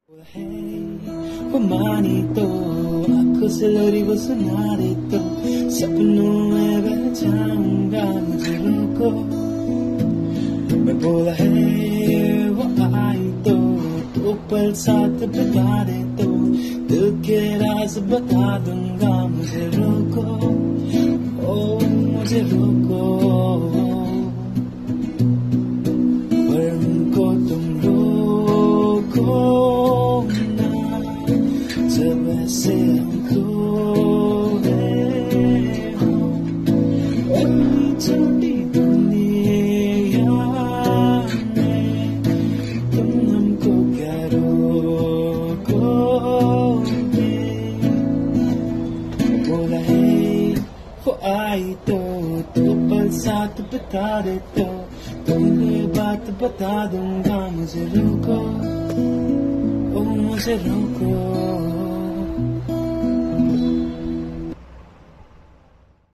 वो मानी तो आंखों से लोरी वो सुना दे तो सपनों में बह जाऊंगा मुझे रोको। मैं बोला है वो आई तो पल साथ बिता दे तो दिल के राज बता दूंगा मुझे रोको। ओ मुझे रोको पर उनको तुम रोको जब ऐसे हम खोए हों छोटी दुनिया में तुम हमको क्या रोकोगे। बोला है वो आई तो पल साथ बिता दे तो तुम्हें बात बता दूंगा मुझे रोको। ओ मुझे रोको।